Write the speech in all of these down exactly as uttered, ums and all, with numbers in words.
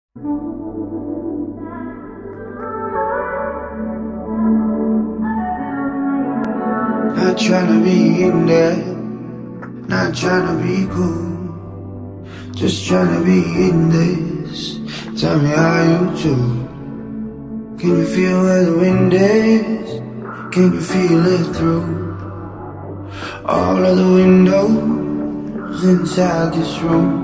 Not tryna be in there, not tryna be cool, just tryna be in this. Tell me how you do. Can you feel where the wind is? Can you feel it through all of the windows inside this room?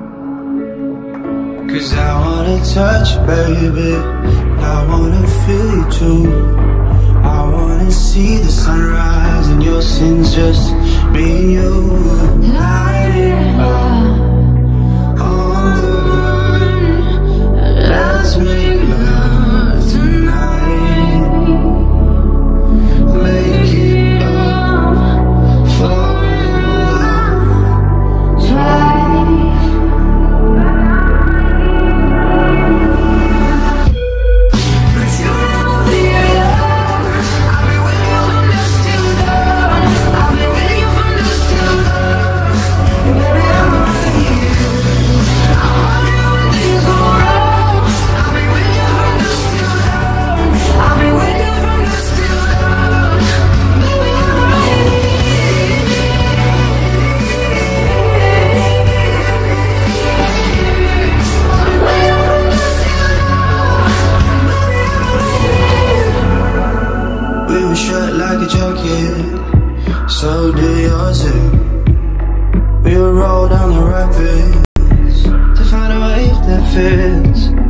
Cause I wanna touch you, baby, I wanna feel you too. I wanna see the sunrise and your sins, just me and you. Light it up on the run, let's make love tonight. Make it up, fall in love twice. Shut like a jacket, so do yours too. We'll roll down the rapids to find a wave that fits.